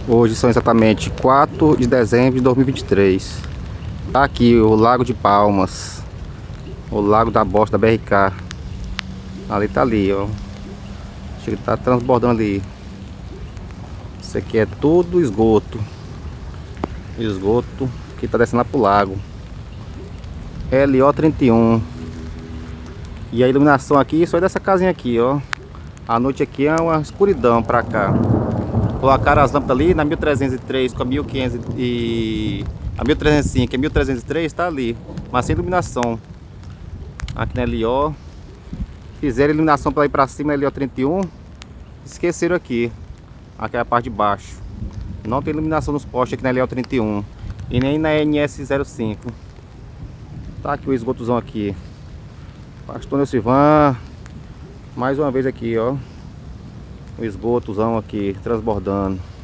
Hoje são exatamente 4 de dezembro de 2023. Tá aqui o Lago de Palmas, o Lago da Bosta da BRK. Ali tá ali, ó. Chega, tá transbordando ali. Isso aqui é tudo esgoto. Esgoto que tá descendo lá pro lago. LO31. E a iluminação aqui só é dessa casinha aqui, ó. A noite aqui é uma escuridão pra cá. Colocaram as lâmpadas ali na 1303 com a 1500 e a 1305 e a 1303 tá ali, mas sem iluminação. Aqui na LO fizeram iluminação para ir para cima na LO31. Esqueceram aqui. Aqui é a parte de baixo. Não tem iluminação nos postes aqui na LO31 e nem na NS05. Tá aqui o esgotozão aqui. Pastor Neucivan, mais uma vez aqui, ó. O esgotozão aqui transbordando.